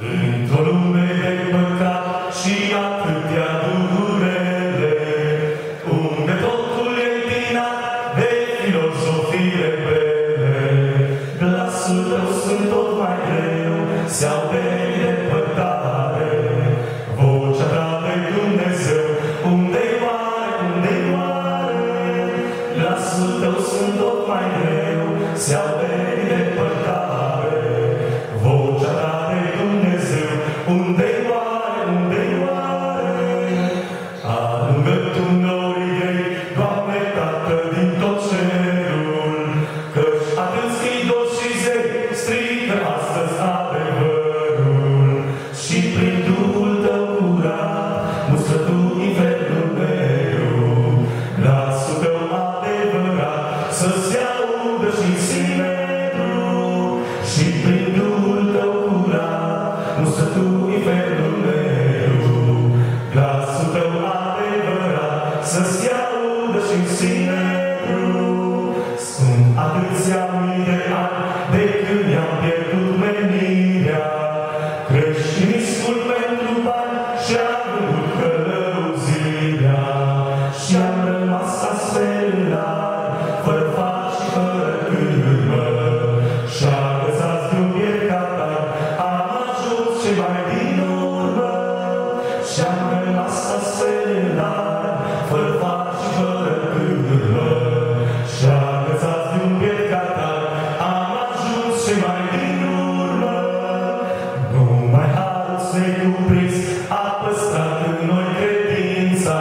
Într-o lume de păcat și atâtea durere, unde totul e întinat de filozofii rebele, glasul tău sunt tot mai greu, se aude depărtare. Vocea ta de Dumnezeu, unde-i oare, unde-i oare? Glasul tău sunt tot mai greu, se aude depărtare. Vocea ta de Dumnezeu, unde-i oare, unde-i oare? Alungă tu norii grei, Doamne, Tată din tot cerul, căci atât schidoși și zei strică astăzi adevărul. Și prin Duhul tău curat, mustră tu infernul negru, glasul tău adevărat să-ți audă și în Sinedru. Și prin Duhul tău curat, mustră tu infernul negru, glasul tău adevărat să-ți audă și în Sinedru. Sunt atâția mii de ani de când i-am pierdut menirea, creștinismul pentru bani și-a vândut călăuzirea, și-am rămas astfel în lar, fără far și fără cârmă. Și-a agățați de un biet catar, am ajuns ce mai din urmă. Și-am rămas astfel în lar, fără far și fără cârmă. Și-a agățați de un biet catar, am ajuns ce mai din urmă. Numai harul necuprins a păstrat în noi credința.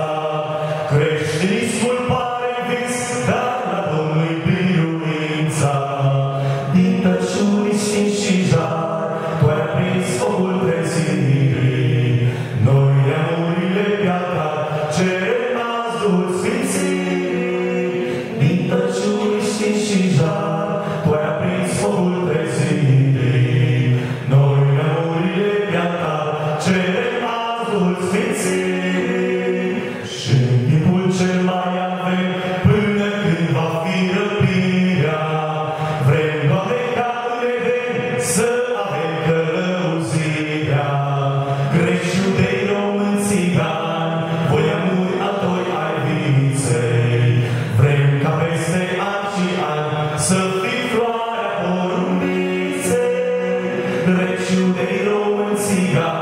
Creștinismul pare învins, dar la Domnul-i biruința. Din tăciunii sfinți și jar, tu ai aprins focul trezirii. Noi neamurile pe-a cerem azi Duhul Sfințirii. Din tăciunii sfinți și jar, tu ai aprins focul trezirii. Noi neamurile pe-a cerem azi Duhul Sfințirii. Și în timpul cel mai avem, până când va fi răpirea, vrem, Doamne, ca în Eden să avem călăuzirea. Greci, iudei, români, țigani, voi amuri altori ai viței. Vrem ca peste ani și ani să fii floarea porumbiței. Greci, iudei, români, țigani,